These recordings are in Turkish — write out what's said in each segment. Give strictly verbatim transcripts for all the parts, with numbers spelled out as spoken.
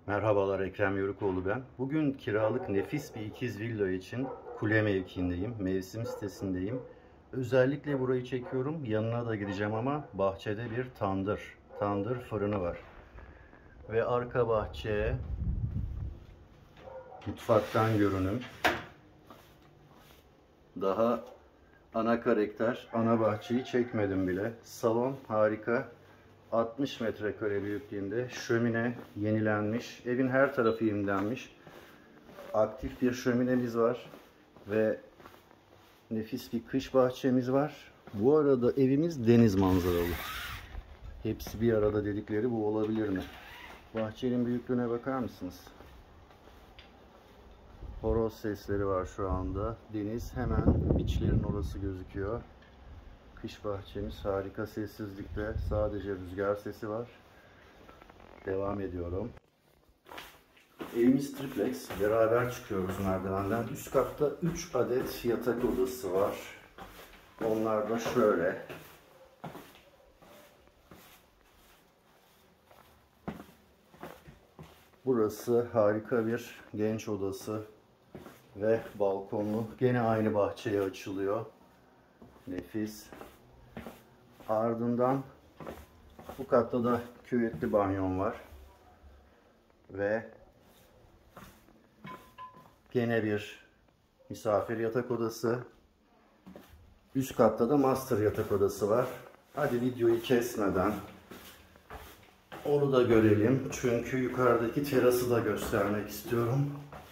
Merhabalar, Ekrem Yörükoğlu ben. Bugün kiralık nefis bir ikiz villa için Kule mevkiindeyim. Mevsim sitesindeyim. Özellikle burayı çekiyorum. Yanına da gideceğim ama bahçede bir tandır. Tandır fırını var. Ve arka bahçeye mutfaktan görünüm. Daha ana karakter, ana bahçeyi çekmedim bile. Salon harika. altmış metrekare büyüklüğünde, şömine yenilenmiş, evin her tarafı yenilenmiş, aktif bir şöminemiz var ve nefis bir kış bahçemiz var. Bu arada evimiz deniz manzaralı. Hepsi bir arada dedikleri bu olabilir mi? Bahçenin büyüklüğüne bakar mısınız? Horoz sesleri var şu anda. Deniz hemen biçlerin orası gözüküyor. Kış bahçemiz harika sessizlikte. Sadece rüzgar sesi var. Devam ediyorum. Evimiz triplex. Beraber çıkıyoruz merdivenden. Üst katta üç adet yatak odası var. Onlar da şöyle. Burası harika bir genç odası ve balkonlu. Gene aynı bahçeye açılıyor. Nefis. Ardından bu katta da küvetli banyon var. Ve gene bir misafir yatak odası. Üst katta da master yatak odası var. Hadi videoyu kesmeden onu da görelim. Çünkü yukarıdaki terası da göstermek istiyorum.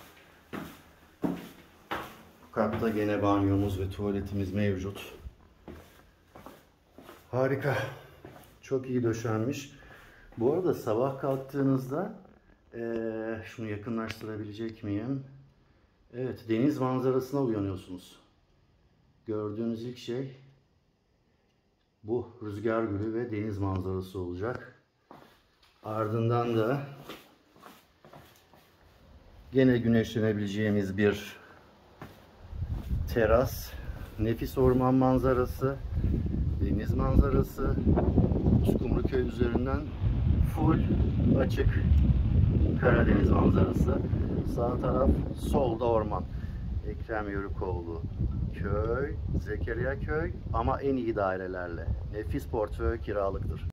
Bu katta gene banyomuz ve tuvaletimiz mevcut. Harika. Çok iyi döşenmiş. Bu arada sabah kalktığınızda ee, şunu yakınlaştırabilecek miyim? Evet, deniz manzarasına uyanıyorsunuz. Gördüğünüz ilk şey bu rüzgar gülü ve deniz manzarası olacak. Ardından da gene güneşlenebileceğimiz bir teras, nefis orman manzarası, deniz manzarası, Uskumruköy üzerinden full açık Karadeniz manzarası. Sağ taraf, solda orman. Ekrem Yörükoğlu köy, Zekeriya köy ama en iyi dairelerle. Nefis portföy kiralıktır.